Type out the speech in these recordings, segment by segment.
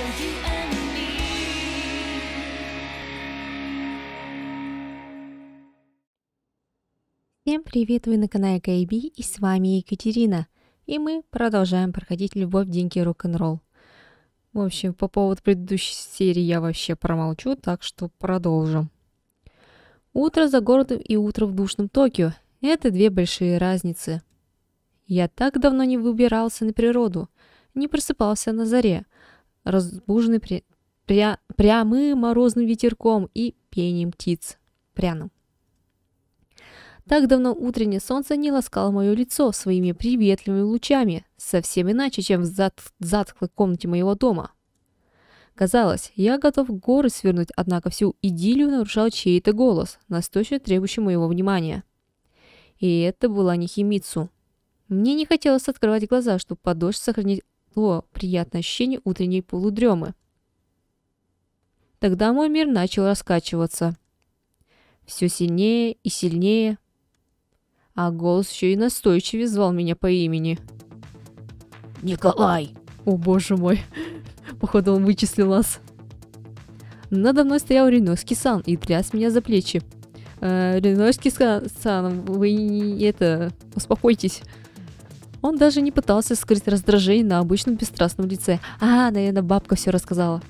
Всем привет, вы на канале КайБи, и с вами Екатерина. И мы продолжаем проходить «Любовь, деньги, рок-н-ролл». В общем, по поводу предыдущей серии я вообще промолчу, так что продолжим. Утро за городом и утро в душном Токио – это две большие разницы. Я так давно не выбирался на природу, не просыпался на заре, разбуженный прямым морозным ветерком и пением птиц пряным. Так давно утреннее солнце не ласкало мое лицо своими приветливыми лучами, совсем иначе, чем в затхлой комнате моего дома. Казалось, я готов в горы свернуть, однако всю идиллию нарушал чей-то голос, настойчиво требующий моего внимания. И это была не Химицу. Мне не хотелось открывать глаза, чтобы подольше сохранить приятное ощущение утренней полудремы. Тогда мой мир начал раскачиваться. Все сильнее и сильнее. А голос еще и настойчиво звал меня по имени. Николай! О боже мой, походу он вычислил нас. Надо мной стоял Ринойский-сан и тряс меня за плечи. Ринойский-сан, вы успокойтесь. Он даже не пытался скрыть раздражение на обычном бесстрастном лице. Наверное, бабка все рассказала.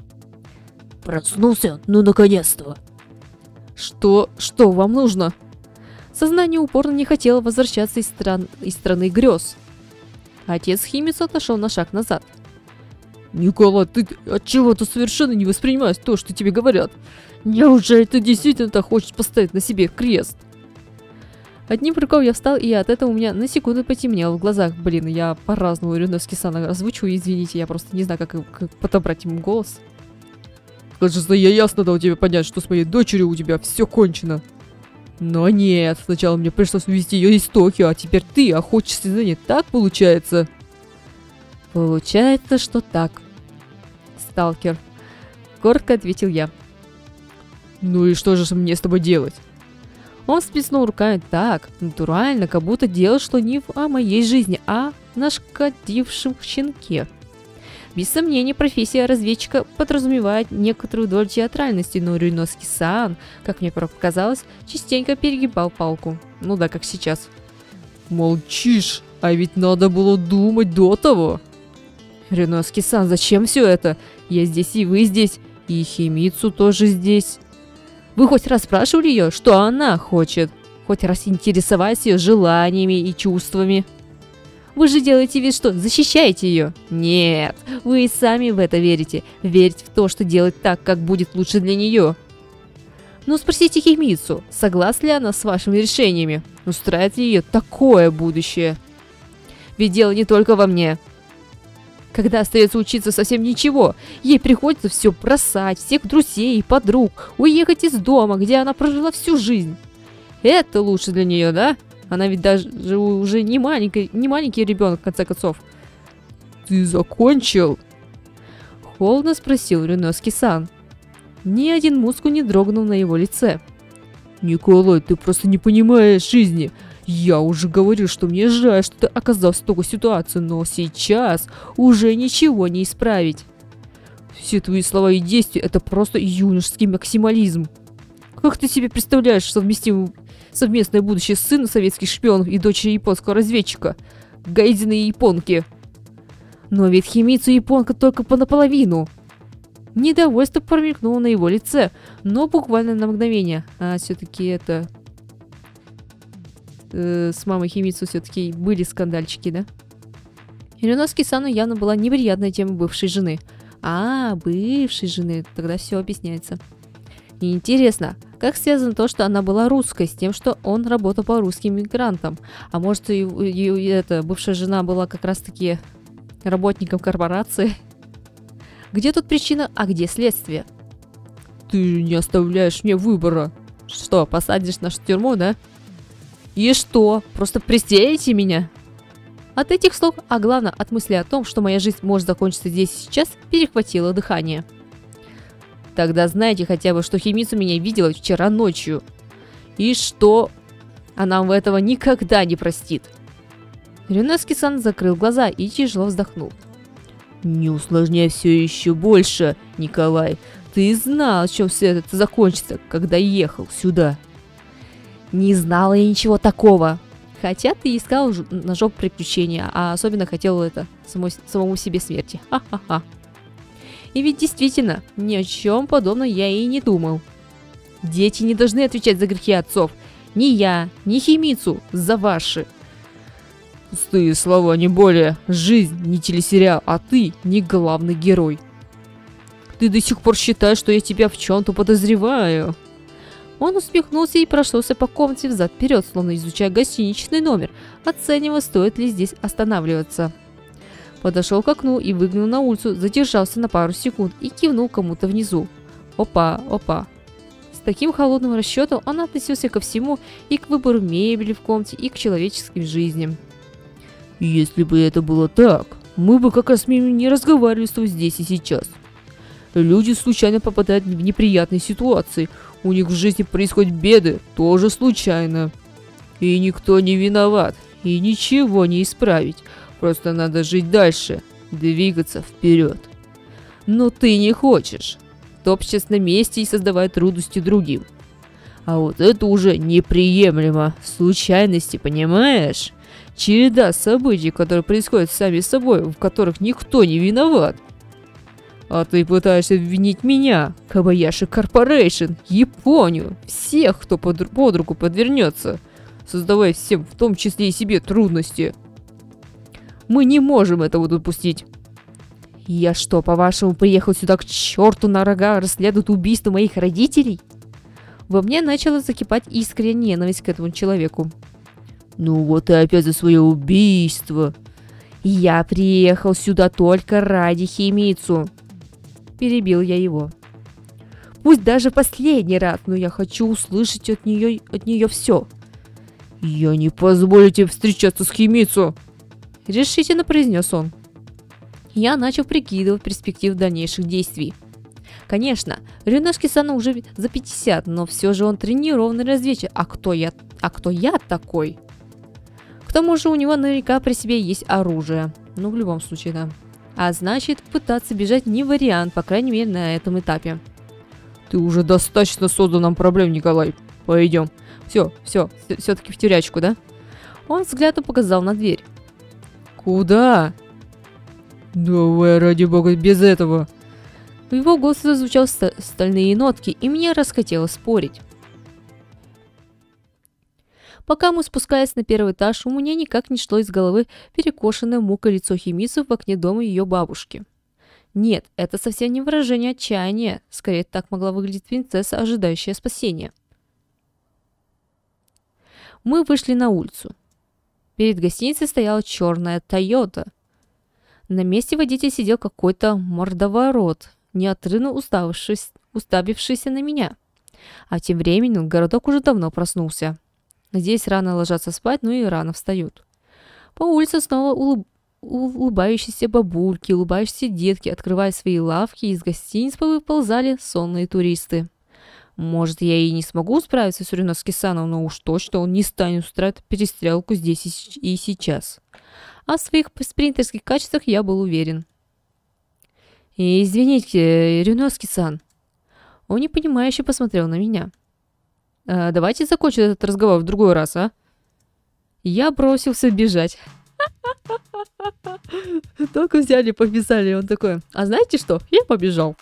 Проснулся? Ну, наконец-то! Что вам нужно? Сознание упорно не хотело возвращаться из страны грез. Отец Химицу отошел на шаг назад. Николай, ты отчего-то совершенно не воспринимаешь то, что тебе говорят. Неужели ты действительно так хочешь поставить на себе крест? Одним рукой я встал, и от этого у меня на секунду потемнело в глазах. Блин, я по-разному Ринойский-сана озвучу, извините, я просто не знаю, как подобрать ему голос. Кажется, я ясно дал тебе понять, что с моей дочерью у тебя все кончено. Но нет, сначала мне пришлось увезти ее из Токио, а теперь ты охотишься за ней, так получается? Получается, что так. Сталкер. Коротко ответил я. Ну и что же мне с тобой делать? Он всплеснул руками так, натурально, как будто делал что не о моей жизни, а нашкодившем щенке. Без сомнения, профессия разведчика подразумевает некоторую долю театральности, но Ринойский-сан, как мне показалось, частенько перегибал палку. Ну да, как сейчас. Молчишь, а ведь надо было думать до того. Ринойский-сан, зачем все это? Я здесь, и вы здесь, и Химицу тоже здесь. Вы хоть раз спрашивали ее, что она хочет? Хоть раз интересовались ее желаниями и чувствами? Вы же делаете вид, что защищаете ее. Нет, вы и сами в это верите. Верите в то, что делать так, как будет лучше для нее. Ну, спросите Химицу, согласна ли она с вашими решениями? Устраивает ли ее такое будущее? Ведь дело не только во мне. Когда остается учиться совсем ничего, ей приходится все бросать, всех друзей и подруг, уехать из дома, где она прожила всю жизнь. Это лучше для нее, да? Она ведь даже уже не маленький ребенок, в конце концов. Ты закончил? Холодно спросил Ринойский-сан. Ни один мускул не дрогнул на его лице. Николай, ты просто не понимаешь жизни. Я уже говорил, что мне жаль, что ты оказался в такой ситуации, но сейчас уже ничего не исправить. Все твои слова и действия — это просто юношеский максимализм. Как ты себе представляешь совместное будущее сына советских шпионов и дочери японского разведчика? Гайдзины и японки. Но ведь Химицу японка только наполовину. Недовольство промелькнуло на его лице, но буквально на мгновение. А все-таки это... с мамой Химицу все-таки были скандальчики, да? Ринойский-сану явно была неприятная тема бывшей жены. Бывшей жены, тогда все объясняется. Интересно, как связано то, что она была русской, с тем, что он работал по русским мигрантам? А может, эта бывшая жена была как раз-таки работником корпорации? Где тут причина, а где следствие? Ты не оставляешь мне выбора. Что, посадишь нас в тюрьму, да? И что, просто пристрелите меня? От этих слов, а главное от мысли о том, что моя жизнь может закончиться здесь и сейчас, перехватило дыхание. Тогда знаете хотя бы, что Химицу меня видела вчера ночью. И что она этого никогда не простит. Ринойский-сан закрыл глаза и тяжело вздохнул. Не усложняй все еще больше, Николай. Ты знал, чем все это закончится, когда ехал сюда. Не знала я ничего такого. Хотя ты искал ножом приключения, а особенно хотел это самому себе смерти. Ха-ха-ха. И ведь действительно, ни о чем подобном я и не думал. Дети не должны отвечать за грехи отцов. Ни я, ни Химицу за ваши. Пустые слова, не более. Жизнь не телесериал, а ты не главный герой. Ты до сих пор считаешь, что я тебя в чем-то подозреваю. Он усмехнулся и прошелся по комнате взад-вперед, словно изучая гостиничный номер, оценивая, стоит ли здесь останавливаться. Подошел к окну и выглянул на улицу, задержался на пару секунд и кивнул кому-то внизу. Опа, опа. С таким холодным расчетом он относился ко всему, и к выбору мебели в комнате, и к человеческим жизням. Если бы это было так, мы бы как раз с ними не разговаривали с тобой здесь и сейчас. Люди случайно попадают в неприятные ситуации, у них в жизни происходят беды, тоже случайно. И никто не виноват, и ничего не исправить, просто надо жить дальше, двигаться вперед. Но ты не хочешь, топчась на месте и создавая трудности другим. А вот это уже неприемлемо, случайности, понимаешь? Череда событий, которые происходят сами собой, в которых никто не виноват. А ты пытаешься обвинить меня, Кабаяши Корпорейшн, Японию, всех, кто под руку подвернется, создавая всем, в том числе и себе, трудности. Мы не можем этого допустить. Я что, по-вашему, приехал сюда к черту на рога расследовать убийство моих родителей? Во мне начала закипать искренняя ненависть к этому человеку. Ну вот и опять за свое убийство. Я приехал сюда только ради Химицу. Перебил я его. Пусть даже последний раз, но я хочу услышать от нее все. Я не позволю тебе встречаться с Химицу. Решительно произнес он. Я начал прикидывать перспективы дальнейших действий. Конечно, Рюношки-сан уже за 50, но все же он тренированный разведчик. А кто я такой? К тому же у него наверняка при себе есть оружие. Ну, в любом случае, да. А значит, пытаться бежать не вариант, по крайней мере, на этом этапе. Ты уже достаточно создал нам проблем, Николай. Пойдем. Все-таки в тюрячку, да? Он взглядом показал на дверь. Куда? Давай, ради бога, без этого. В его голосе звучали стальные нотки, и мне расхотелось спорить. Пока мы спускались на первый этаж, у меня никак не шло из головы перекошенное мукой лицо Химицу в окне дома ее бабушки. Нет, это совсем не выражение отчаяния, скорее так могла выглядеть принцесса, ожидающая спасения. Мы вышли на улицу. Перед гостиницей стояла черная Тойота. На месте водителя сидел какой-то мордоворот, неотрывно уставившийся на меня. А тем временем городок уже давно проснулся. Здесь рано ложатся спать, но и рано встают. По улице снова улыбающиеся бабульки, улыбающиеся детки открывали свои лавки, и из гостиниц выползали сонные туристы. Может, я и не смогу справиться с Рюношки-саном, но уж точно он не станет устраивать перестрелку здесь и сейчас. А в своих спринтерских качествах я был уверен. «Извините, Рюношки-сан». Он непонимающе посмотрел на меня. Давайте закончим этот разговор в другой раз, а? Я бросился бежать. Только взяли, побежали. Он такой, а знаете что? Я побежал.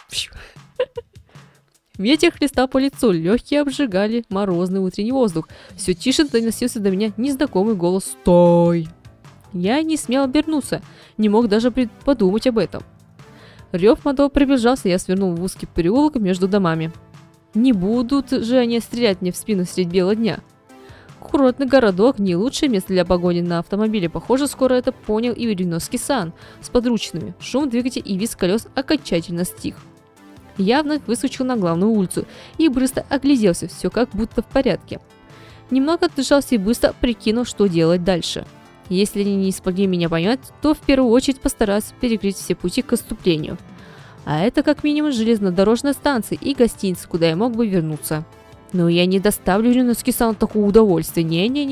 Ветер хлестал по лицу, легкие обжигали морозный утренний воздух. Все тише доносился до меня незнакомый голос «Стой!». Я не смел обернуться, не мог даже подумать об этом. Рев мотора приближался, я свернул в узкий переулок между домами. Не будут же они стрелять мне в спину средь бела дня. Курортный городок – не лучшее место для погони на автомобиле. Похоже, скоро это понял и Рюношки-сан с подручными. Шум двигателя и визг колес окончательно стих. Я вновь выскочил на главную улицу и быстро огляделся, все как будто в порядке. Немного отдышался и быстро прикинул, что делать дальше. Если они не смогли меня понять, то в первую очередь постараюсь перекрыть все пути к отступлению. А это как минимум железнодорожная станция и гостиница, куда я мог бы вернуться. Но я не доставлю Рюношки-сану такого удовольствия.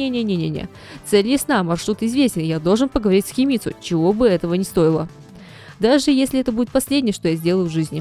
Не-не-не-не-не-не. Цель ясна, маршрут известен, я должен поговорить с Химицу, чего бы этого не стоило. даже если это будет последнее, что я сделаю в жизни.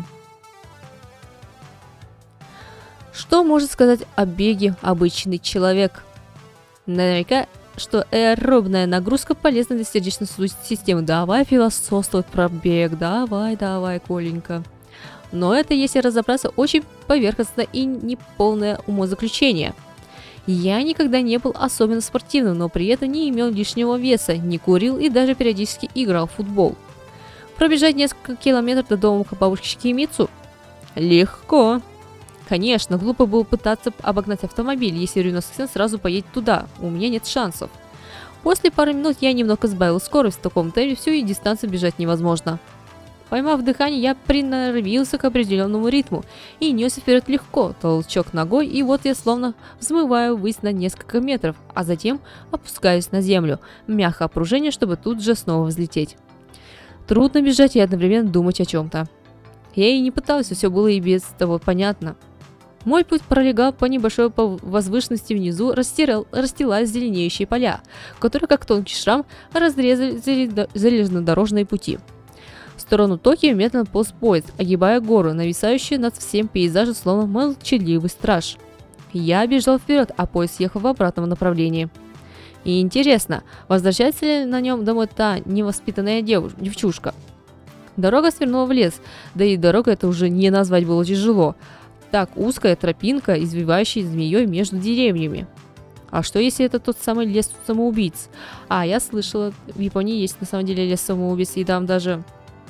Что может сказать о беге обычный человек? Наверняка, что аэробная нагрузка полезна для сердечно-сосудистой системы. Давай философствовать про бег, давай, Коленька. Но это, если разобраться, очень поверхностно и неполное умозаключение. Я никогда не был особенно спортивным, но при этом не имел лишнего веса, не курил и даже периодически играл в футбол. Пробежать несколько километров до дома к бабушке Мицу? Легко. Конечно, глупо было пытаться обогнать автомобиль, если ребенок сразу поедет туда, у меня нет шансов. После пары минут я немного сбавил скорость, в таком темпе всю и дистанцию бежать невозможно. Поймав дыхание, я приноровился к определенному ритму и несся вперед легко, толчок ногой, и вот я словно взмываю ввысь на несколько метров, а затем опускаюсь на землю, мягкое опружение, чтобы тут же снова взлететь. Трудно бежать и одновременно думать о чем-то. Я и не пытался, все было и без того понятно. Мой путь пролегал по небольшой возвышенности внизу, расстилаясь зеленеющие поля, которые, как тонкий шрам, разрезали железнодорожные пути. В сторону Токио медленно полз поезд, огибая гору, нависающую над всем пейзажем, словно молчаливый страж. Я бежал вперед, а поезд ехал в обратном направлении. И интересно, возвращается ли на нем домой та невоспитанная девчушка? Дорога свернула в лес, да и дорога это уже не назвать было тяжело. Так узкая тропинка, извивающая змеей между деревьями. А что если это тот самый лес самоубийц? Я слышала, в Японии есть на самом деле лес самоубийц, и там даже...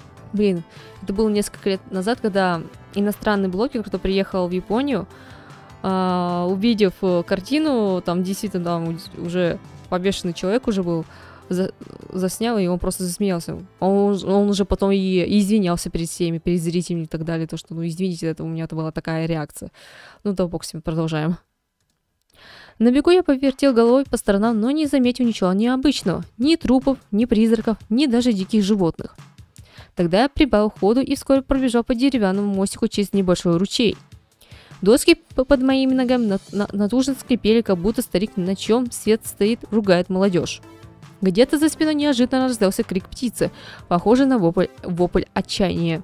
это было несколько лет назад, когда иностранный блогер, кто приехал в Японию, увидев картину, там действительно там уже побешенный человек уже был, заснял, и он просто засмеялся. Он уже потом и извинялся перед всеми, перед зрителями и так далее, то что, извините, это у меня была такая реакция. Да бог с ним, продолжаем. На бегу я повертел головой по сторонам, но не заметил ничего необычного. Ни трупов, ни призраков, ни даже диких животных. Тогда я прибавил ходу и вскоре пробежал по деревянному мостику через небольшой ручей. Доски под моими ногами натужно скрипели, как будто старик, на чем свет стоит, ругает молодежь. Где-то за спиной неожиданно раздался крик птицы, похожий на вопль отчаяния.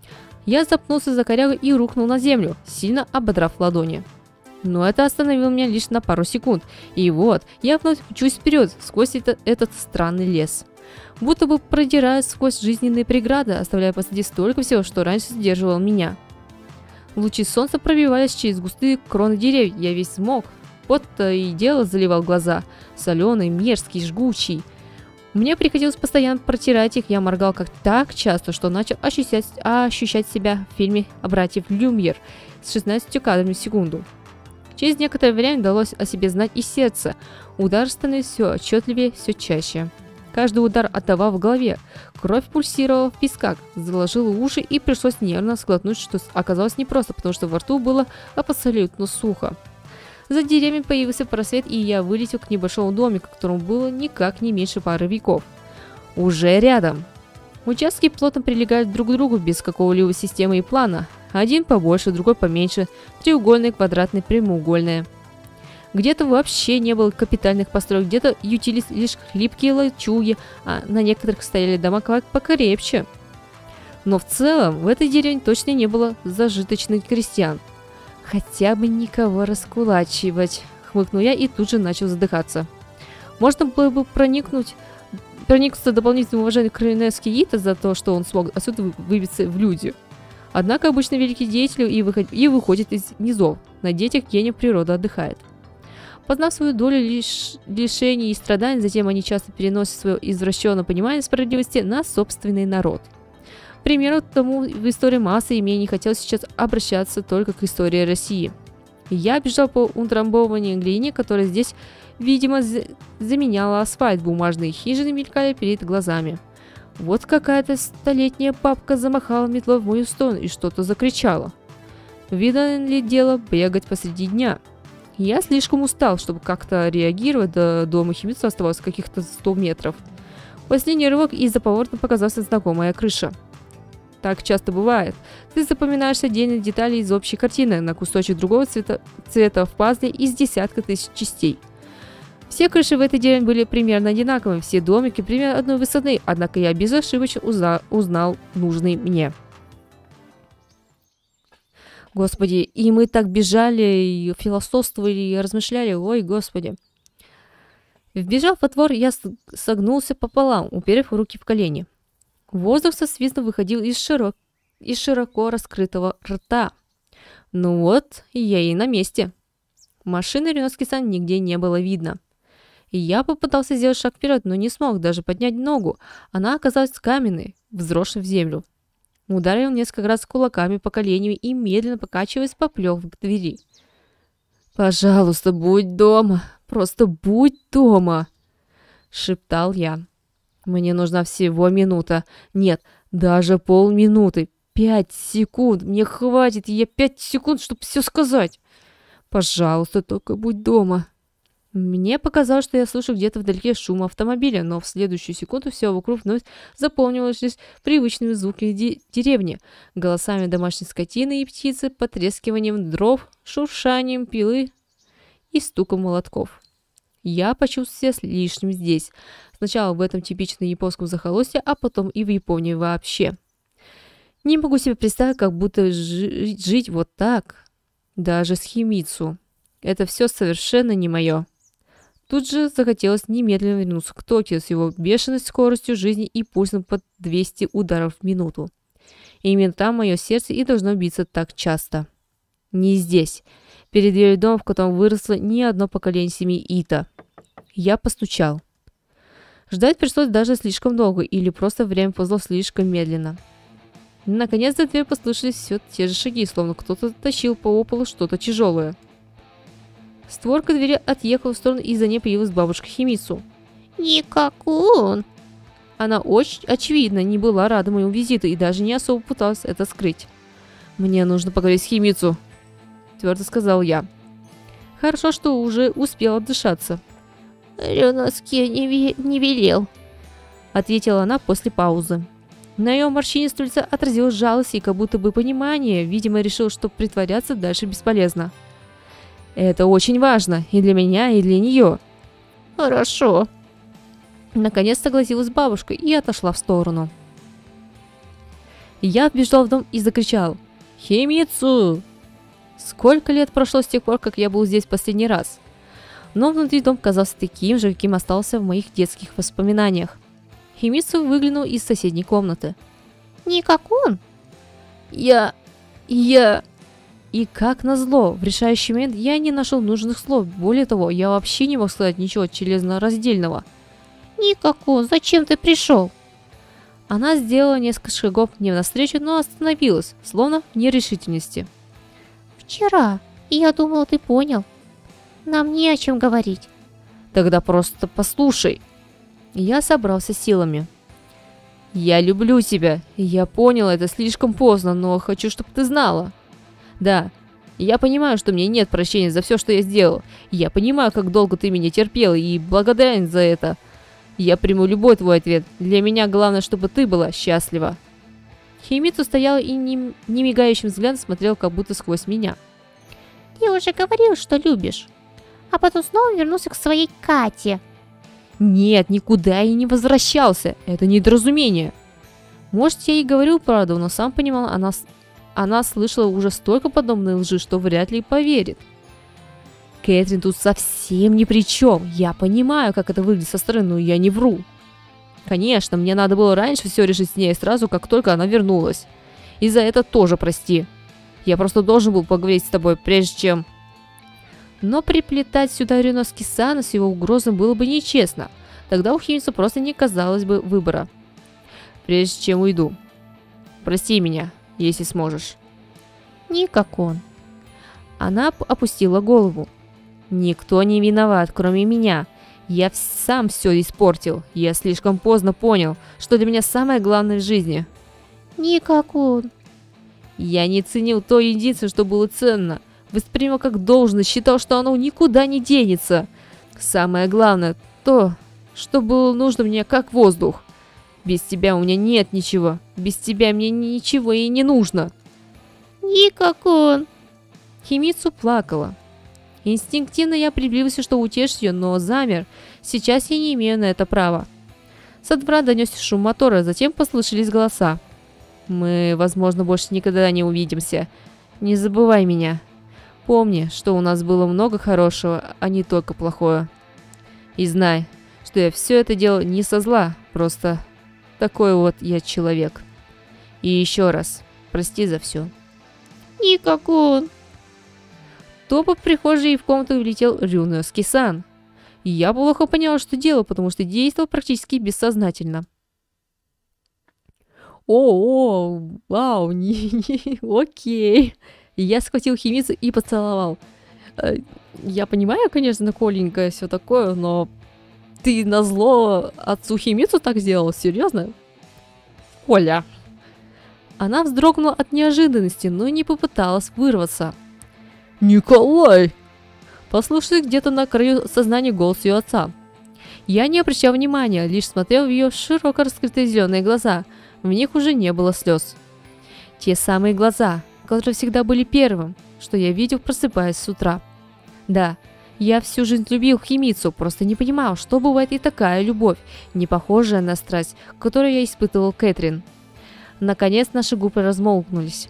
Я запнулся за корягу и рухнул на землю, сильно ободрав ладони. Но это остановило меня лишь на пару секунд, и вот я вновь мчусь вперед сквозь этот странный лес. Будто бы продираясь сквозь жизненные преграды, оставляя позади столько всего, что раньше сдерживало меня. Лучи солнца пробивались через густые кроны деревьев, я весь взмок. Пот-то и дело заливал глаза, соленый, мерзкий, жгучий. Мне приходилось постоянно протирать их, я моргал так часто, что начал ощущать себя в фильме «Братьев Люмьер» с 16 кадрами в секунду. Через некоторое время удалось о себе знать и сердце. Удар становился все отчетливее, все чаще. Каждый удар отдавал в голове. Кровь пульсировала в висках, заложила уши и пришлось нервно сглотнуть, что оказалось непросто, потому что во рту было абсолютно сухо. За деревьями появился просвет, и я вылетел к небольшому домику, которому было никак не меньше пары веков. Уже рядом. Участки плотно прилегают друг к другу без какого-либо системы и плана. Один побольше, другой поменьше, треугольные, квадратные, прямоугольные. Где-то вообще не было капитальных построек, где-то ютились лишь хлипкие лачуги, а на некоторых стояли дома покрепче. Но в целом в этой деревне точно не было зажиточных крестьян. Хотя бы никого раскулачивать, хмыкнул я и тут же начал задыхаться. Можно было бы проникнуться дополнительным уважением к Рейнеске Ита за то, что он смог отсюда выбиться в люди. Однако обычно великие деятели и выходят из низов, на детях гениев природа отдыхает. Познав свою долю лишений и страданий, затем они часто переносят свое извращенное понимание справедливости на собственный народ. К примеру, тому в истории массы, и мне не хотелось сейчас обращаться только к истории России. Я бежал по утрамбованной глине, которая здесь, видимо, заменяла асфальт, бумажные хижины мелькали перед глазами. Вот какая-то столетняя бабка замахала метлой в мою сторону и что-то закричала. Видно ли дело бегать посреди дня? Я слишком устал, чтобы как-то реагировать, до дома Химицу оставалось каких-то 100 метров. Последний рывок, и за поворотом показалась знакомая крыша. Так часто бывает. Ты запоминаешь отдельные детали из общей картины на кусочек другого цвета в пазле из десятка тысяч частей. Все крыши в этой деревне были примерно одинаковыми, все домики примерно одной высоты, однако я безошибочно узнал нужный мне. Господи, и мы так бежали, и философствовали, и размышляли, ой, господи. Вбежав во двор, я согнулся пополам, уперев руки в колени. Воздух со свистом выходил из широко раскрытого рта. Ну вот, я и на месте. Машины Рено Кисан нигде не было видно. Я попытался сделать шаг вперед, но не смог даже поднять ногу. Она оказалась каменной, взросшей в землю. Ударил несколько раз кулаками по коленям и, медленно покачиваясь, поплел к двери. «Пожалуйста, будь дома! Просто будь дома!» — шептал я. «Мне нужна всего минута. Нет, даже полминуты. 5 секунд. Мне хватит, я 5 секунд, чтобы все сказать. Пожалуйста, только будь дома». Мне показалось, что я слышу где-то вдалеке шум автомобиля, но в следующую секунду все вокруг вновь заполнилось лишь привычными звуками деревни, голосами домашней скотины и птицы, потрескиванием дров, шуршанием пилы и стуком молотков. Я почувствовал себя лишним здесь. Сначала в этом типичном японском захолустье, а потом и в Японии вообще. Не могу себе представить, как будто жить вот так, даже с Химицу. Это все совершенно не мое. Тут же захотелось немедленно вернуться к Токио с его бешеной скоростью жизни и пульсом под 200 ударов в минуту. И именно там мое сердце и должно биться так часто. Не здесь, перед дверью дома, в котором выросло ни одно поколение семьи Ита. Я постучал. Ждать пришлось даже слишком долго, или просто время ползло слишком медленно. Наконец за дверь послышались все те же шаги, словно кто-то тащил по полу что-то тяжелое. Створка двери отъехала в сторону, и за ней появилась бабушка Химицу. «Никакун!» Она очень очевидно не была рада моему визиту и даже не особо пыталась это скрыть. «Мне нужно поговорить с Химицу», — твердо сказал я. Хорошо, что уже успел отдышаться. «Рёноске не велел», — ответила она после паузы. На ее морщинистом лице отразилась жалость и как будто бы понимание. Видимо, решил, что притворяться дальше бесполезно. «Это очень важно и для меня, и для нее». «Хорошо». Наконец согласилась бабушка и отошла в сторону. Я вбежал в дом и закричал: «Химицу!» Сколько лет прошло с тех пор, как я был здесь в последний раз? Но внутри дом казался таким же, каким остался в моих детских воспоминаниях. Химицу выглянул из соседней комнаты. «Никакун?» Я... И как назло, в решающий момент я не нашел нужных слов. Более того, я вообще не мог сказать ничего членораздельного. «Никакун, зачем ты пришел?» Она сделала несколько шагов мне навстречу, но остановилась, словно в нерешительности. «Вчера. Я думала, ты понял. Нам не о чем говорить». «Тогда просто послушай». Я собрался силами. «Я люблю тебя. Я понял это слишком поздно, но хочу, чтобы ты знала. Да, я понимаю, что мне нет прощения за все, что я сделал. Я понимаю, как долго ты меня терпела, и благодарен за это. Я приму любой твой ответ. Для меня главное, чтобы ты была счастлива». Химицу стоял и немигающим взглядом смотрел, как будто сквозь меня. «Ты уже говорил, что любишь, а потом снова вернулся к своей Кате». «Нет, никуда я не возвращался. Это недоразумение». Может, я и говорил правду, но сам понимал, она слышала уже столько подобной лжи, что вряд ли поверит. Кэтрин тут совсем ни при чем. Я понимаю, как это выглядит со стороны, но я не вру. Конечно, мне надо было раньше все решить с ней сразу, как только она вернулась. И за это тоже прости. Я просто должен был поговорить с тобой, прежде чем... Но приплетать сюда Рёноске-сана с его угрозами было бы нечестно. Тогда у Химицу просто не казалось бы выбора. «Прежде чем уйду, прости меня, если сможешь». «Никакон». Она опустила голову. «Никто не виноват, кроме меня. Я сам все испортил. Я слишком поздно понял, что для меня самое главное в жизни». «Никакон». Я не ценил то единственное, что было ценно. Воспринимал как должное, считал, что оно никуда не денется. Самое главное, то, что было нужно мне как воздух. Без тебя у меня нет ничего. Без тебя мне ничего и не нужно». «Никакон». Химицу плакала. Инстинктивно я приблизился, чтобы утешить ее, но замер. Сейчас я не имею на это права. Со двора донесся шум мотора, затем послышались голоса. «Мы, возможно, больше никогда не увидимся. Не забывай меня. Помни, что у нас было много хорошего, а не только плохое. И знай, что я все это делал не со зла, просто такой вот я человек. И еще раз, прости за все». «Никакой». Топа в прихожей и в комнату влетел Рюноски-сан. Я плохо поняла, что делал, потому что действовал практически бессознательно. О, вау, окей. Я схватил Химицу и поцеловал. Я понимаю, конечно, Коленька, все такое, но ты назло отцу Химицу так сделал? Серьезно? Коля. Она вздрогнула от неожиданности, но не попыталась вырваться. «Николай!» Послушался где-то на краю сознания голос ее отца. Я не обращал внимания, лишь смотрел в ее широко раскрытые зеленые глаза. В них уже не было слез. Те самые глаза, которые всегда были первым, что я видел, просыпаясь с утра. Да, я всю жизнь любил Химицу, просто не понимал, что бывает и такая любовь, не похожая на страсть, которую я испытывал к Кэтрин. Наконец наши губы размолкнулись.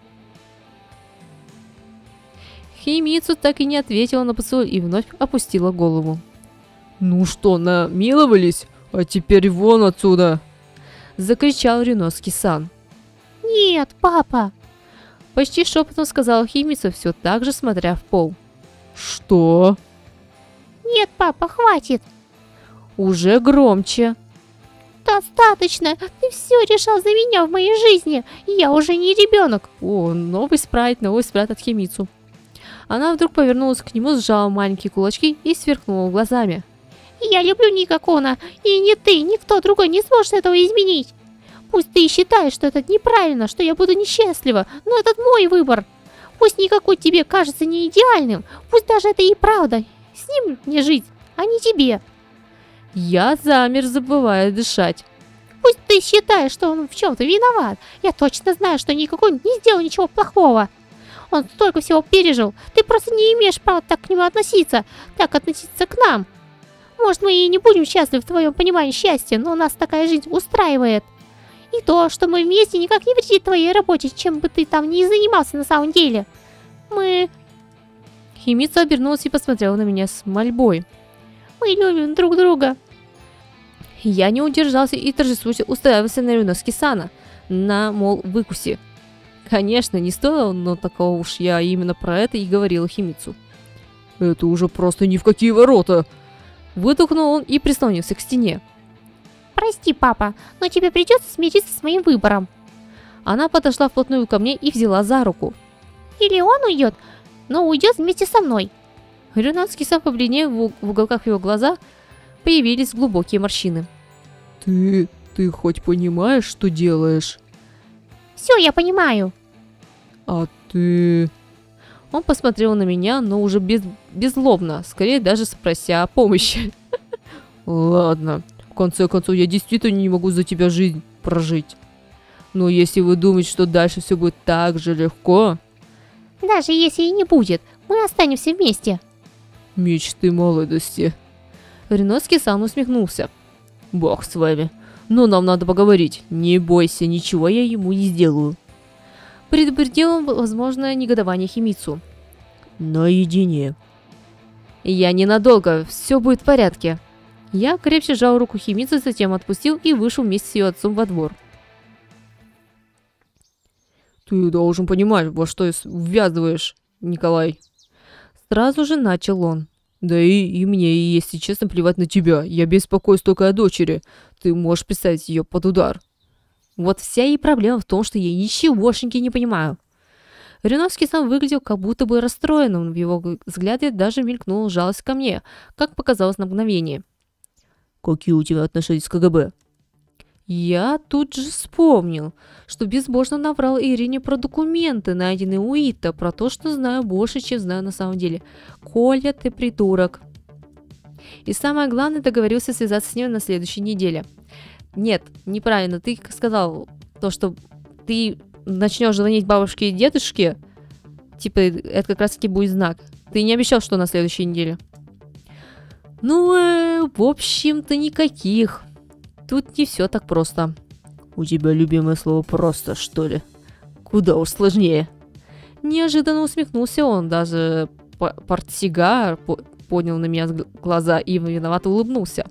Химицу так и не ответила на поцелуй и вновь опустила голову. «Ну что, намиловались? А теперь вон отсюда!» Закричал Рюноски-сан. «Нет, папа!» Почти шепотом сказала Химицу, все так же смотря в пол. «Что?» «Нет, папа, хватит!» Уже громче. «Достаточно! Ты все решал за меня в моей жизни! Я уже не ребенок!» О, новый спрайт от Химицу. Она вдруг повернулась к нему, сжала маленькие кулачки и сверкнула глазами. «Я люблю Никакона, и ни ты, никто другой не сможет этого изменить. Пусть ты считаешь, что это неправильно, что я буду несчастлива, но это мой выбор. Пусть Никакой тебе кажется не идеальным, пусть даже это и правда. С ним мне жить, а не тебе». Я замер, забывая дышать. «Пусть ты считаешь, что он в чем-то виноват. Я точно знаю, что Никакой не сделал ничего плохого. Он столько всего пережил. Ты просто не имеешь права так к нему относиться, так относиться к нам. Может, мы и не будем счастливы в твоем понимании счастья, но нас такая жизнь устраивает. И то, что мы вместе, никак не вредит твоей работе, чем бы ты там ни занимался на самом деле. Мы...» Химица обернулась и посмотрела на меня с мольбой. «Мы любим друг друга». Я не удержался и торжествующе уставился на Рюноски-сана, на, мол, выкусе. Конечно, не стоило, но такого уж я именно про это и говорила Химицу. «Это уже просто ни в какие ворота!» Выдохнул он и прислонился к стене. «Прости, папа, но тебе придется смириться с моим выбором». Она подошла вплотную ко мне и взяла за руку. «Или он уйдет, но уйдет вместе со мной». Рюноски-сан побледнел, в уголках его глаза появились глубокие морщины. Ты хоть понимаешь, что делаешь?» «Все, я понимаю». «А ты...» Он посмотрел на меня, но уже беззлобно, скорее даже спрося о помощи. «Ладно, в конце концов, я действительно не могу за тебя жизнь прожить. Но если вы думаете, что дальше все будет так же легко...» «Даже если и не будет, мы останемся вместе». «Мечты молодости». Рюноски-сан усмехнулся. «Бог с вами. Но нам надо поговорить. Не бойся, ничего я ему не сделаю». Предупредил он возможное негодование Химицу. «Наедине». «Я ненадолго, все будет в порядке». Я крепче сжал руку Химицу, затем отпустил и вышел вместе с ее отцом во двор. «Ты должен понимать, во что ввязываешь, Николай». Сразу же начал он. «Да и мне, если честно, плевать на тебя. Я беспокоюсь только о дочери. Ты можешь представить ее под удар». Вот вся и проблема в том, что я ничегошеньки не понимаю. Рюноски-сан выглядел как будто бы расстроенным, в его взгляде даже мелькнула жалость ко мне, как показалось на мгновение. «Какие у тебя отношения с КГБ?» Я тут же вспомнил, что безбожно наврал Ирине про документы, найденные у Ита, про то, что знаю больше, чем знаю на самом деле. Коля, ты придурок. И самое главное, договорился связаться с ним на следующей неделе. Нет, неправильно, ты сказал то, что ты начнешь звонить бабушке и дедушке. Типа, это как раз таки будет знак. Ты не обещал, что на следующей неделе? Ну, в общем-то, никаких. Тут не все так просто. У тебя любимое слово «просто», что ли? Куда уж сложнее. Неожиданно усмехнулся он, даже портсигар поднял на меня глаза и виновато улыбнулся.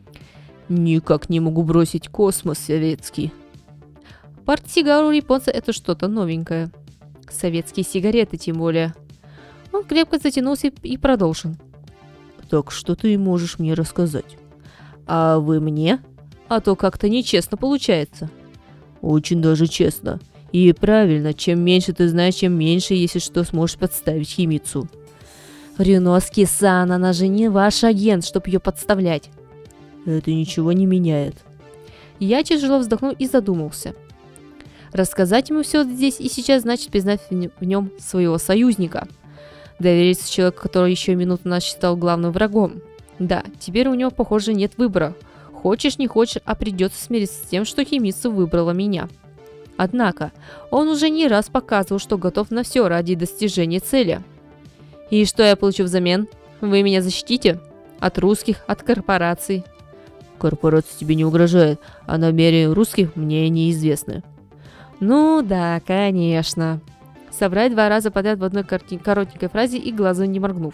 Никак не могу бросить космос советский. Портсигар у японца это что-то новенькое. Советские сигареты тем более. Он крепко затянулся и продолжил. Так что ты можешь мне рассказать? А вы мне? А то как-то нечестно получается. Очень даже честно. И правильно, чем меньше ты знаешь, чем меньше, если что, сможешь подставить Химицу. Рюноски-сан, она же не ваш агент, чтоб ее подставлять. Это ничего не меняет. Я тяжело вздохнул и задумался. Рассказать ему все здесь и сейчас значит признать в нем своего союзника. Довериться человеку, который еще минуту нас считал главным врагом. Да, теперь у него, похоже, нет выбора. Хочешь, не хочешь, а придется смириться с тем, что Химицу выбрала меня. Однако, он уже не раз показывал, что готов на все ради достижения цели. И что я получу взамен? Вы меня защитите? От русских, от корпораций. Корпорация тебе не угрожает, а намерения русских мне неизвестны. Ну да, конечно. Собрать 2 раза подряд в одной коротенькой фразе и глазом не моргнув.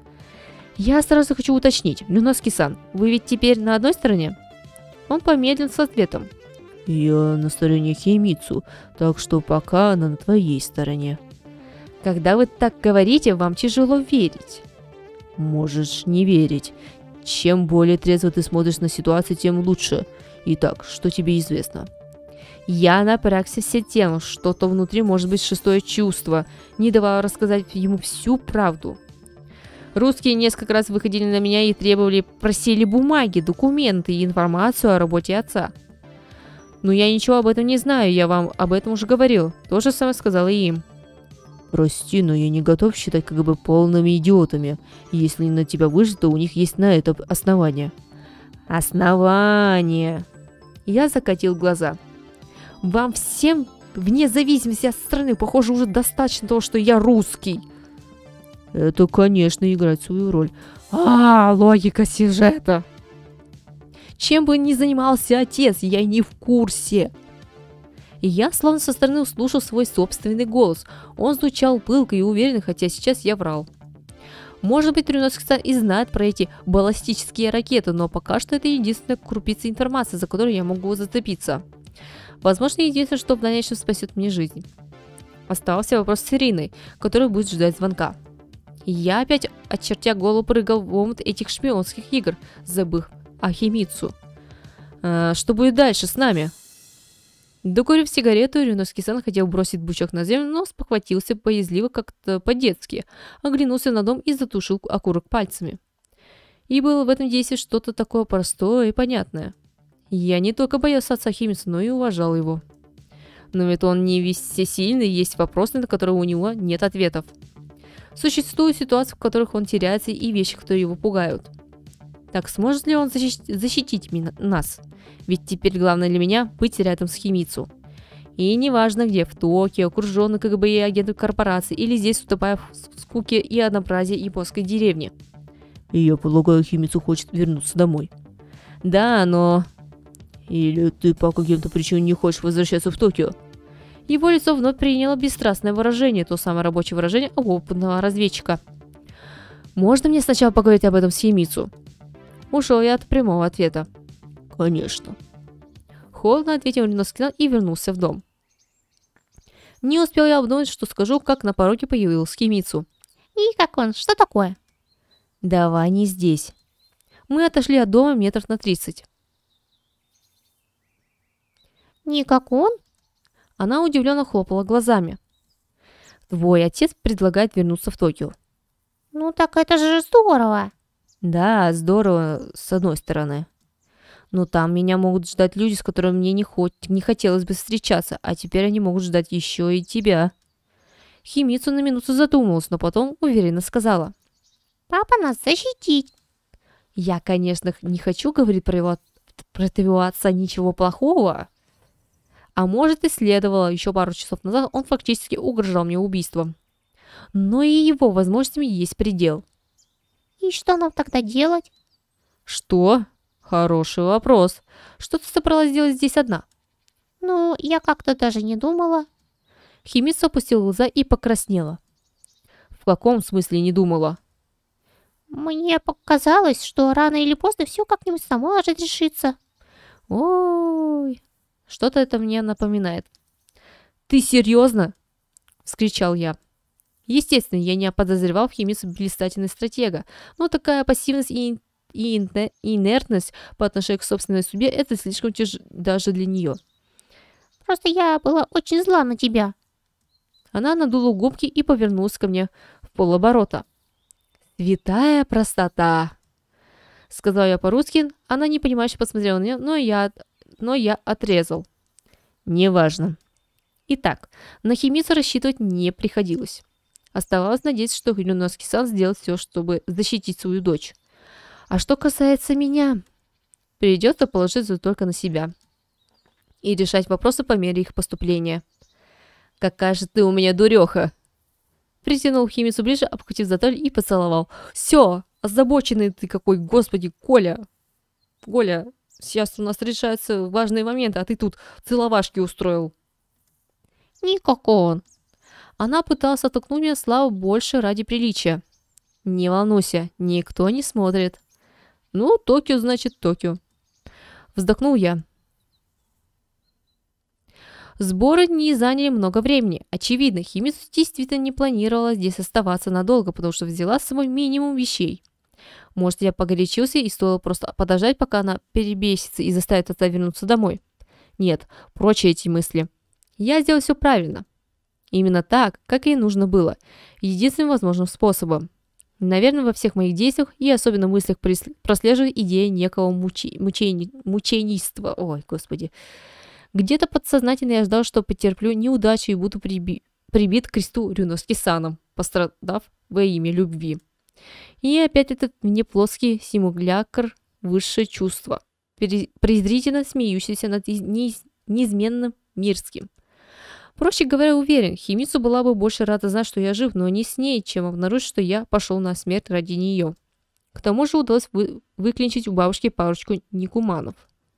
Я сразу хочу уточнить. Рюноски-сан, вы ведь теперь на одной стороне? Он помедлил с ответом. Я на стороне Химицу, так что пока она на твоей стороне. Когда вы так говорите, вам тяжело верить. Можешь не верить. Чем более трезво ты смотришь на ситуацию, тем лучше. Итак, что тебе известно? Я напрягся все тем, что-то внутри может быть шестое чувство, не давало рассказать ему всю правду. Русские несколько раз выходили на меня и просили бумаги, документы и информацию о работе отца. Но я ничего об этом не знаю, я вам об этом уже говорил. То же самое сказала и им. Прости, но я не готов считать КГБ полными идиотами. Если на тебя выжить, то у них есть на это основания. Основания. Я закатил глаза. Вам всем, вне зависимости от страны, похоже, уже достаточно того, что я русский. Это, конечно, играет свою роль. Логика сюжета. Чем бы ни занимался отец, я не в курсе. И я словно со стороны услышал свой собственный голос. Он звучал пылко и уверенно, хотя сейчас я врал. Может быть, Рюноски-сан и знает про эти баллистические ракеты, но пока что это единственная крупица информации, за которую я могу зацепиться. Возможно, единственное, что в дальнейшем спасет мне жизнь. Остался вопрос с Ириной, который будет ждать звонка. Я опять, очертя голову, прыгал в омут этих шпионских игр, забыв о Химицу. Что будет дальше с нами? Докурив сигарету, Рюноски-сан хотел бросить бычок на землю, но спохватился боязливо как-то по-детски, оглянулся на дом и затушил окурок пальцами. И было в этом действии что-то такое простое и понятное. Я не только боялся отца Химицу, но и уважал его. Но ведь он не всесильный, есть вопросы, на которые у него нет ответов. Существуют ситуации, в которых он теряется, и вещи, которые его пугают. Так сможет ли он защитить нас? Ведь теперь главное для меня быть рядом с Химицу. И неважно где, в Токио, окруженный КГБ и агентов корпорации, или здесь, утопая в скуке и однообразии японской деревни. И я полагаю, Химицу хочет вернуться домой. Да, но... Или ты по каким-то причинам не хочешь возвращаться в Токио? Его лицо вновь приняло бесстрастное выражение, то самое рабочее выражение опытного разведчика. Можно мне сначала поговорить об этом с Химицу? Ушел я от прямого ответа. Конечно. Холодно ответил Рюноски-сан и вернулся в дом. Не успел я обдумать, что скажу, как на пороге появился Химицу. И как он? Что такое? Давай не здесь. Мы отошли от дома метров на 30. Не как он? Она удивленно хлопала глазами. Твой отец предлагает вернуться в Токио. Ну так это же здорово. Да, здорово, с одной стороны. Но там меня могут ждать люди, с которыми мне не хотелось бы встречаться, а теперь они могут ждать еще и тебя. Химицу на минуту задумалась, но потом уверенно сказала. Папа нас защитить. Я, конечно, не хочу говорить про твоего отца ничего плохого. А может и следовало, еще пару часов назад он фактически угрожал мне убийством. но и его возможностям есть предел. И что нам тогда делать? Что? Хороший вопрос. Что ты собралась делать здесь одна? Ну, я как-то даже не думала. Химица опустила глаза и покраснела. В каком смысле не думала? Мне показалось, что рано или поздно все как-нибудь само может решиться. Ой, что-то это мне напоминает. Ты серьезно? Вскричал я. Естественно, я не подозревал в Химицу блистательного стратега, но такая пассивность и инертность по отношению к собственной судьбе – это слишком даже для нее. Просто я была очень зла на тебя. Она надула губки и повернулась ко мне в полоборота. «Святая простота!» Сказал я по-русски, она непонимающе посмотрела на меня, но я отрезал. «Неважно». Итак, на Химицу рассчитывать не приходилось. Оставалось надеяться, что Рюноски-сан сделает все, чтобы защитить свою дочь. А что касается меня, придется положиться только на себя и решать вопросы по мере их поступления. «Какая же ты у меня дуреха!» Притянул Химицу ближе, обхватив за талию и поцеловал. «Все, озабоченный ты какой, господи, Коля! Коля, сейчас у нас решаются важные моменты, а ты тут целовашки устроил». Никакого он. Она пыталась оттолкнуть меня, слава больше ради приличия. «Не волнуйся, никто не смотрит». «Ну, Токио, значит, Токио». Вздохнул я. Сборы не заняли много времени. Очевидно, Химицу действительно не планировала здесь оставаться надолго, потому что взяла с собой минимум вещей. Может, я погорячился и стоило просто подождать, пока она перебесится и заставит отца вернуться домой. Нет, прочь эти мысли. Я сделал все правильно. Именно так, как и нужно было. Единственным возможным способом. Наверное, во всех моих действиях и особенно мыслях прослеживает идея некого мученичества. Ой, господи. Где-то подсознательно я ждал, что потерплю неудачу и буду прибит к кресту Рюноски-саном, пострадав во имя любви. И опять этот мне плоский симулятор высшее чувство, презрительно смеющийся над неизменным мирским. Проще говоря, уверен, Химицу была бы больше рада знать, что я жив, но не с ней, чем обнаружить, что я пошел на смерть ради нее. К тому же удалось выклинчить у бабушки парочку никуманов.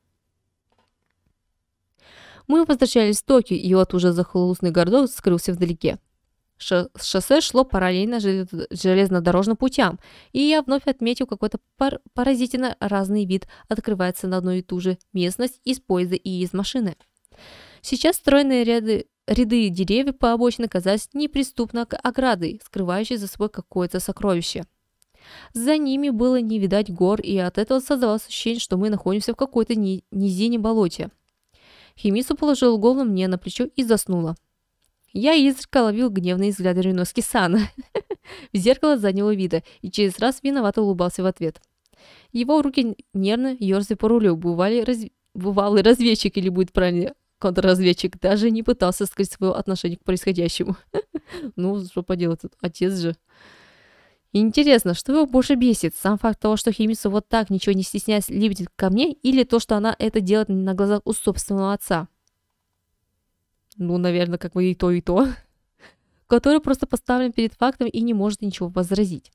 Мы возвращались в Токио, и вот уже захолустный городок скрылся вдалеке. Шоссе шло параллельно железнодорожным путям, и я вновь отметил какой-то поразительно разный вид открывается на одну и ту же местность из поезда и из машины. Сейчас стройные ряды деревьев по обочине казались неприступной оградой, скрывающей за собой какое-то сокровище. За ними было не видать гор, и от этого создавалось ощущение, что мы находимся в какой-то низине-болоте. Химицу положила голову мне на плечо и заснула. Я изредка ловил гневные взгляды Рюноски-сана в зеркало заднего вида и через раз виновато улыбался в ответ. Его руки нервно ерзали по рулю. Бывалый разведчик, или будет правильнее, контрразведчик, даже не пытался скрыть свое отношение к происходящему. Ну, что поделать, отец же. Интересно, что его больше бесит? Сам факт того, что Химицу вот так, ничего не стесняясь, липнет ко мне, или то, что она это делает на глазах у собственного отца? Ну, наверное, как бы и то, который просто поставлен перед фактом и не может ничего возразить.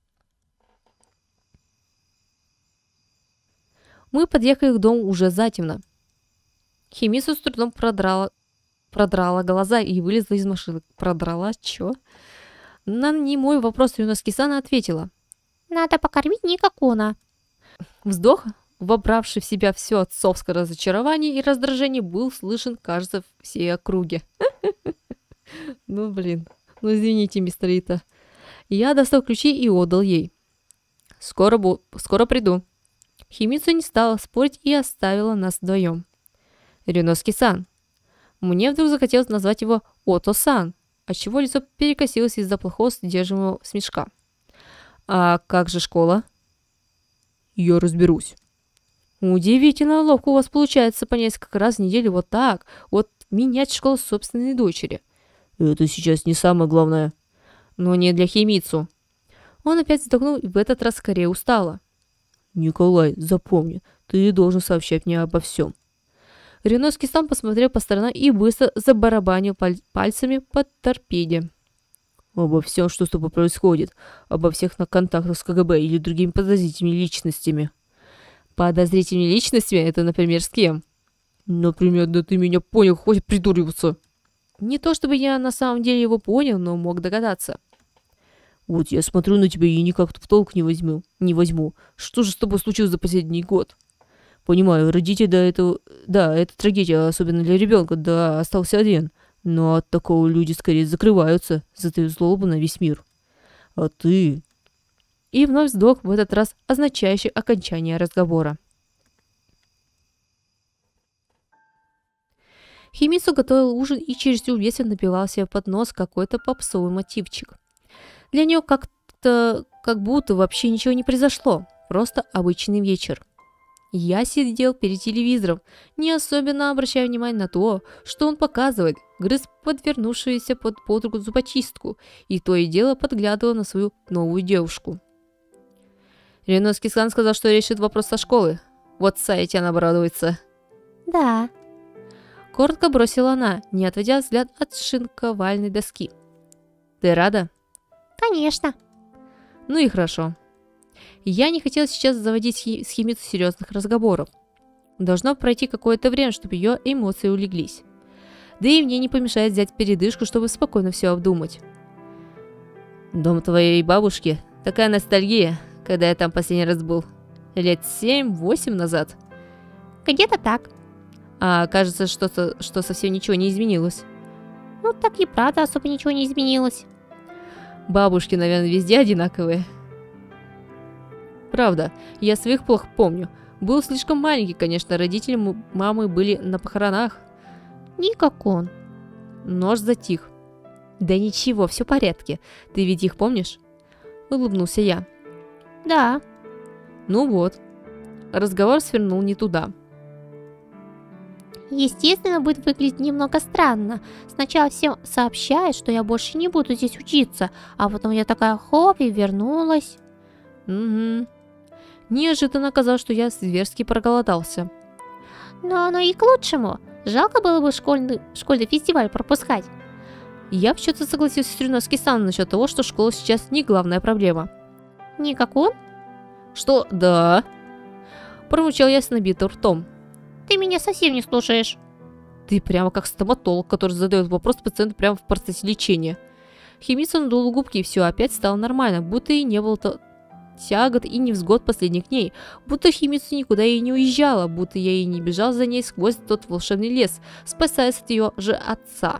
Мы подъехали к дому уже затемно. Химицу с трудом продрала глаза и вылезла из машины. Продрала? Чё? На немой вопрос Рюноски-сана ответила. Надо покормить Никакона. Вздох, вобравший в себя все отцовское разочарование и раздражение, был слышен, кажется, всей округе. Ну, блин. Ну, извините, мистер Рита. Я достал ключи и отдал ей. Скоро приду. Химицу не стала спорить и оставила нас вдвоем. Рюноски-сан. Мне вдруг захотелось назвать его Ото-сан, отчего лицо перекосилось из-за плохого сдерживаемого смешка. «А как же школа?» «Я разберусь». «Удивительно ловко у вас получается по несколько раз в неделю вот так, вот менять школу собственной дочери». «Это сейчас не самое главное». «Но не для Химицу». Он опять вздохнул и в этот раз скорее устало. «Николай, запомни, ты должен сообщать мне обо всем». Рюноски-сан посмотрел по сторонам и быстро забарабанил пальцами по торпеде. Обо всем, что с тобой происходит. Обо всех на контактах с КГБ или другими подозрительными личностями. Подозрительными личностями? Это, например, с кем? Например, да ты меня понял, хватит придуриваться. Не то чтобы я на самом деле его понял, но мог догадаться. Вот я смотрю на тебя и никак в толк не возьму. Что же с тобой случилось за последний год? Понимаю, родители до этого... Да, это трагедия, особенно для ребенка, да, остался один. Но от такого люди скорее закрываются, затаив злобу на весь мир. А ты... И вновь вздох, в этот раз означающий окончание разговора. Химису готовил ужин и чересчур весело напевал себе под нос какой-то попсовый мотивчик. Для нее как будто вообще ничего не произошло, просто обычный вечер. Я сидел перед телевизором, не особенно обращая внимание на то, что он показывает, грыз подвернувшуюся под подругу зубочистку и то и дело подглядывал на свою новую девушку. Реновский-сан сказал, что решит вопрос со школы. Вот Саити она обрадуется. Да. Коротко бросила она, не отводя взгляд от шинковальной доски. Ты рада? Конечно. Ну и хорошо. Я не хотела сейчас заводить с Химицу серьезных разговоров. Должно пройти какое-то время, чтобы ее эмоции улеглись. Да и мне не помешает взять передышку, чтобы спокойно все обдумать. Дом твоей бабушки, такая ностальгия, когда я там последний раз был. Лет 7-8 назад. Где-то так. А кажется, что совсем ничего не изменилось. Ну так и правда особо ничего не изменилось. Бабушки, наверное, везде одинаковые. Правда, я своих плохо помню. Был слишком маленький, конечно, родители мамы были на похоронах. Не как он. Нож затих. Да ничего, все в порядке. Ты ведь их помнишь? Улыбнулся я. Да. Ну вот. Разговор свернул не туда. Естественно, будет выглядеть немного странно. Сначала всем сообщают, что я больше не буду здесь учиться, а потом я такая хоп и вернулась. Угу. Неожиданно оказалось, что я зверски проголодался. Но оно и к лучшему. Жалко было бы школьный фестиваль пропускать. Я вообще-то согласился с Реновский-сан насчет того, что школа сейчас не главная проблема. Не как он? Что? Да. Промычал я с набитым ртом. Ты меня совсем не слушаешь. Ты прямо как стоматолог, который задает вопрос пациенту прямо в процессе лечения. Химица надула губки, и все опять стало нормально, будто и не было тягот и невзгод последних дней, будто Химица никуда и не уезжала, будто я и не бежал за ней сквозь тот волшебный лес, спасаясь от ее же отца.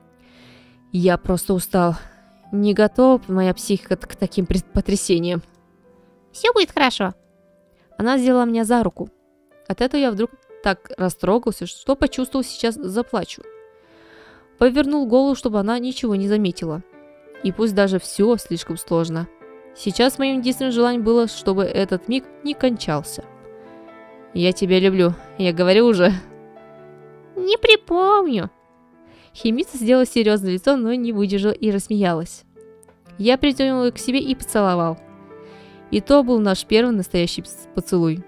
Я просто устал. Не готова моя психика к таким потрясениям. Все будет хорошо. Она взяла меня за руку. От этого я вдруг так растрогался, что почувствовал, сейчас заплачу. Повернул голову, чтобы она ничего не заметила. И пусть даже все слишком сложно. Сейчас моим единственным желанием было, чтобы этот миг не кончался. Я тебя люблю, я говорю уже. Не припомню. Химица сделала серьезное лицо, но не выдержала и рассмеялась. Я притянул ее к себе и поцеловал. И то был наш первый настоящий поцелуй.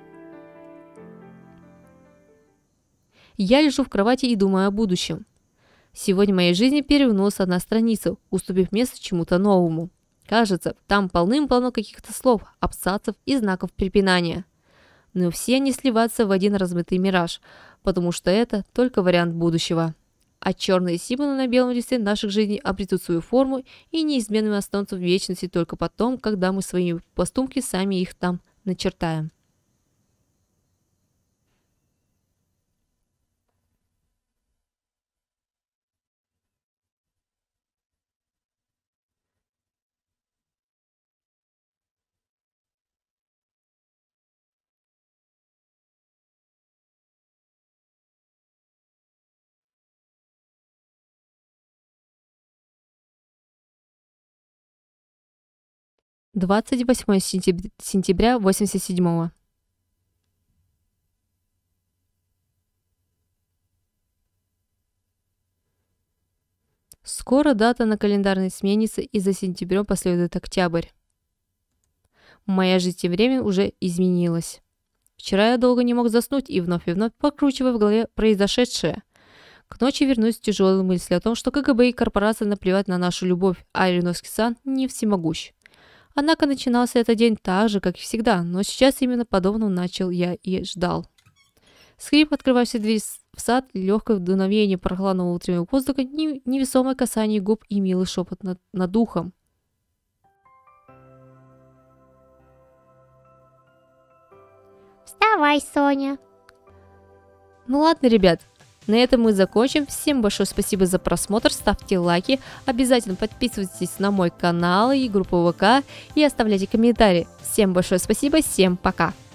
Я лежу в кровати и думаю о будущем. Сегодня в моей жизни перевернулась одна страница, уступив место чему-то новому. Кажется, там полным-полно каких-то слов, абзацев и знаков препинания. Но все они сливаются в один размытый мираж, потому что это только вариант будущего. А черные символы на белом листе наших жизней обретут свою форму и неизменными останутся в вечности только потом, когда мы своими поступками сами их там начертаем. — 28 сентября 87-го. Скоро дата на календарной сменится, и за сентябрем последует октябрь. Моя жизнь тем временем уже изменилась. Вчера я долго не мог заснуть и вновь прокручивая в голове произошедшее. К ночи вернусь с тяжелой мыслью о том, что КГБ и корпорация наплевать на нашу любовь, а Ириновский-сан не всемогущ. Однако начинался этот день так же, как и всегда, но сейчас именно подобного начал я и ждал. Скрип открывающейся дверь в сад, легкое дуновение прохладного утреннего воздуха, невесомое касание губ и милый шепот над ухом. Вставай, Соня. Ну ладно, ребят, на этом мы закончим. Всем большое спасибо за просмотр, ставьте лайки, обязательно подписывайтесь на мой канал и группу ВК и оставляйте комментарии. Всем большое спасибо, всем пока!